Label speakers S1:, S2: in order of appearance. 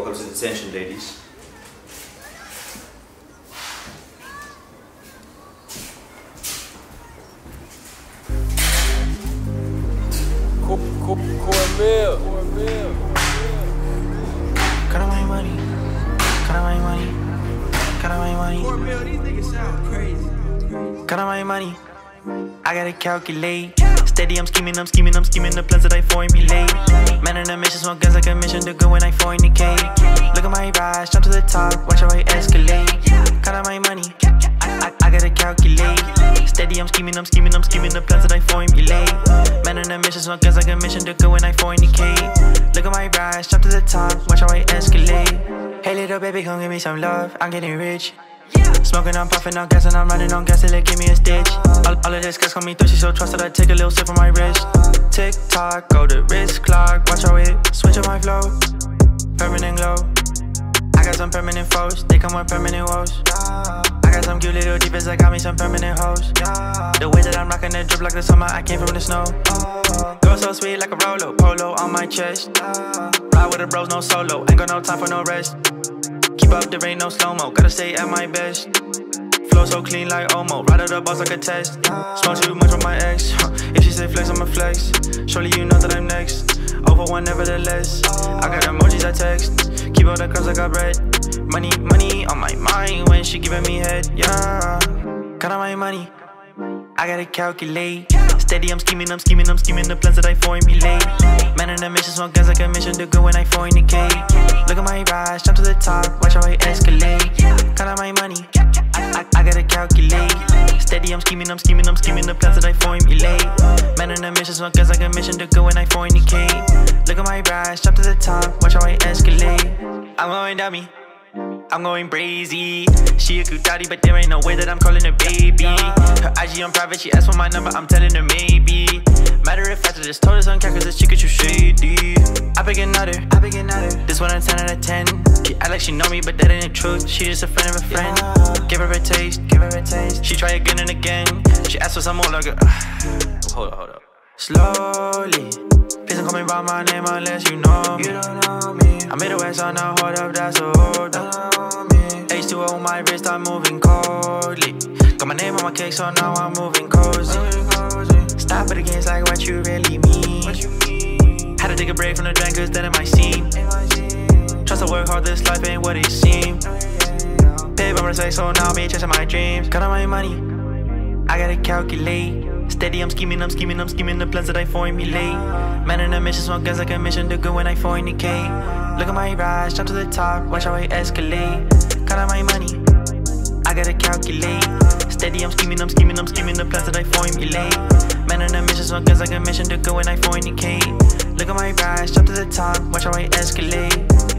S1: Welcome to detention, ladies.
S2: Cornmeal.
S3: Cut out my money. Cut out my money. Cut out my money.
S4: Cornmeal, these niggas sound crazy.
S3: Cut out my money. I gotta calculate. Steady, I'm scheming the plans that I formulate. Man on a mission, smoke guns like a mission to go when I fornicate. Look at my rise, jump to the top, watch how I escalate. Cut out my money. I gotta calculate. Steady, I'm scheming the plans that I formulate. Man on a mission, smoke guns like a mission to go when I fornicate. Look at my rise, jump to the top, watch how I escalate. Hey little baby, come give me some love, I'm getting rich. Smoking, I'm puffing on gas and I'm running on gas till it give me a stitch. All of this gas got me thirsty, so trust that I take a little sip from my wrist. Tick tock, go to wrist clock, watch how it switch up my flow. Permanent glow. I got some permanent foes, they come with permanent woes. I got some cute little divas that got me some permanent hoes. The way that I'm rocking the drip like the summer, I came from the snow. Girl so sweet like a Rolo, polo on my chest. Ride with the bros, no solo, ain't got no time for no rest. Keep up, there ain't no slow-mo, gotta stay at my best. Flow so clean like Omo, ride out the boss like a test. Smoke too much with my ex, if she say flex, I'ma flex. Surely you know that I'm next, over one nevertheless. I got emojis I text, keep all the curves like I bread. Money on my mind when she giving me head, yeah. Cut out my money, I gotta calculate. Steady, I'm scheming the plans that I formulate. Man on a mission, smoke guns like a mission to go when I fornicate. Look at my rise, jump to the top, watch how I escalate. Cut out my money, I gotta calculate. Steady, I'm scheming the plans that I formulate. Man on a mission, smoke guns like a mission to go when I fornicate. Look at my rise, jump to the top, watch how I escalate. I'm going dummy, I'm going crazy. She a good daddy, but there ain't no way that I'm calling her baby. Her IG on private, she asked for my number, I'm telling her maybe. Matter of fact, I just told her some cat cause this chick is too shady. I beg another, this one a 10 out of 10. She act like she know me, but that ain't the truth. She just a friend of a friend. Give her a taste, she try again and again. She asked for some more like a Hold up. Slowly, please don't call me by my name unless you know me. You don't know me. I'm Midwest on the hold up, that's a hold up. H2O on my wrist, I'm moving coldly. Got my name on my cake, so now I'm moving cozy. Stop it again, it's like what you really mean. Had to take a break from the drink, cause then it might seem. Trust I work hard, this life ain't what it seems. Babe, I'm gonna say so now, me chasing my dreams. Cut out my money, I gotta calculate. Steady, I'm scheming the plans that I formulate. Man on a mission, smoke guns like a mission to go when I fornicate. Look at my rise, jump to the top, watch how I escalate. Cut out my money, I gotta calculate. Steady, I'm scheming the plans that I formulate. Man on a mission, smoke guns like a mission to go when I fornicate. Look at my rise, jump to the top, watch how I escalate.